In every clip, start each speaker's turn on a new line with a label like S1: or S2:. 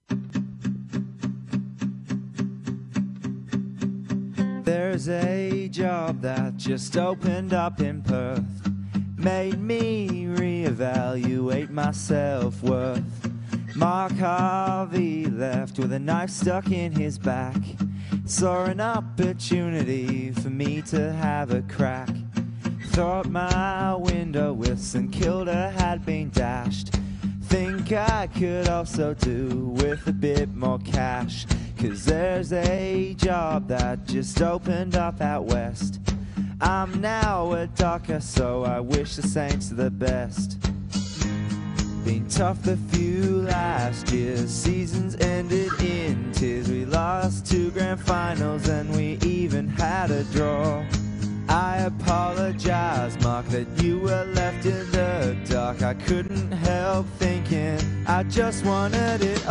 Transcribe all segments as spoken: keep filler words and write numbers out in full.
S1: There's a job that just opened up in Perth, made me reevaluate my self-worth. Mark Harvey left with a knife stuck in his back. Saw an opportunity for me to have a crack. Thought my window with St Kilda had been dashed. Think I could also do with a bit more cash, 'cause there's a job that just opened up out west. I'm now a docker, so I wish the Saints the best. Been tough the few last years, seasons ended in tears. We lost two grand finals and we even had a draw. I apologize, Mark, that you were left in the dark. I couldn't help thinking I just wanted it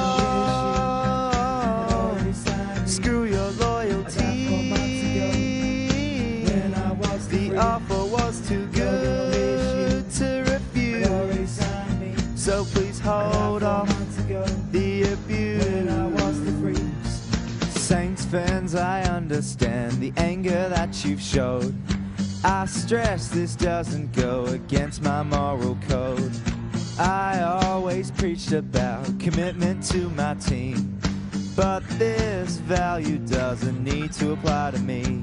S1: all. Screw your loyalty, the offer was too good to refuse, so please hold off the abuse. Saints fans, I understand the anger that you've showed. I stress this doesn't go against my moral code. I always preached about commitment to my team, but this value doesn't need to apply to me.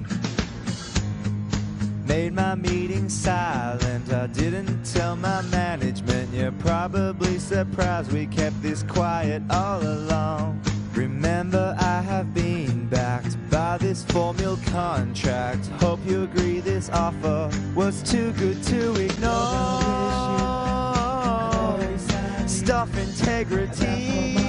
S1: Made my meeting silent, I didn't tell my management. You're probably surprised we kept this quiet all along. Remember, I have been backed by this four-mil contract. Hope you agree this offer was too good to ignore. Stuff integrity.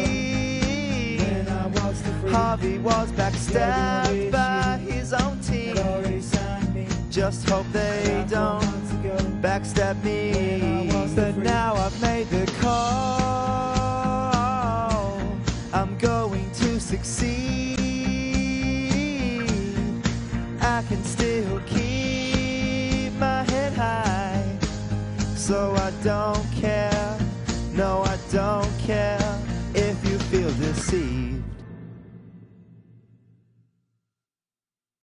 S1: Harvey was backstabbed by his own team. Just hope they don't backstab me. But now I've made the call, I'm going to succeed. I can still keep my head high, so I don't care, no I don't care if you feel deceived.